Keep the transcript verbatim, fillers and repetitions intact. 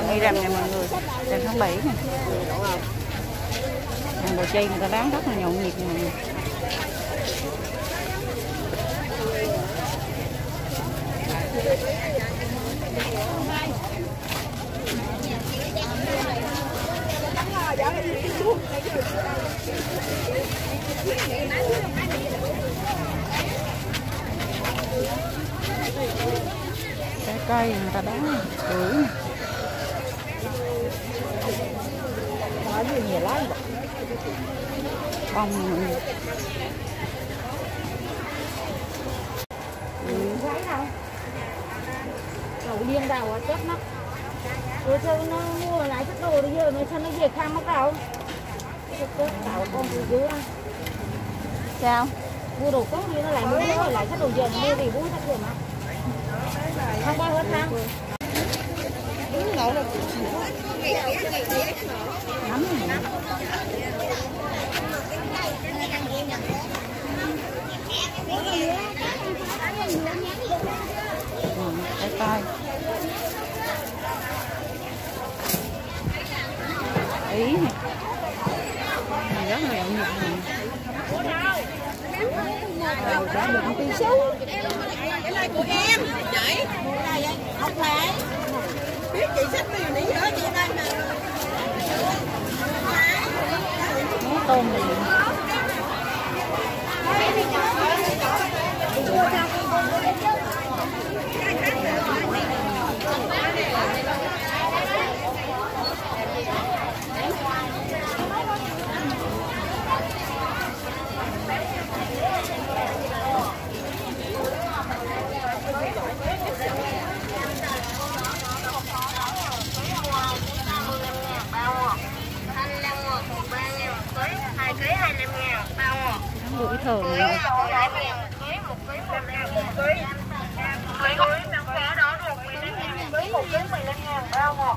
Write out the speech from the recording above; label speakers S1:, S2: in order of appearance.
S1: Nghi Rầm nè mọi người, trên tháng bảy nè. Hàng đồ chay người ta bán rất là nhộn nhịp nè mọi người. Trái cây người ta bán bưởi nè. Bông nè.
S2: Cậu điên đâu chết mất. Rồi sao nó mua lại chất đồ bây giờ nó sao nó về khăm mất đâu. Chết cậu con từ dưới á.
S1: Sao?
S2: Mua đồ tốt như nó lại mua nó lại chất đồ giờ mua thì mua chất đồ mà. Không bao hết ha.
S1: Nấm nè. Ừ, trái cây. Ý nè. Rất là nhộn nhịp nè. Ờ, đã được một tí xíu.
S3: Cái này của em, chị. Học lại. Biết chị xách tiền để nhớ chị đây nè.
S1: Món tôm này. Bưởi thường này.
S3: Một ký mười lăm ngàn bao.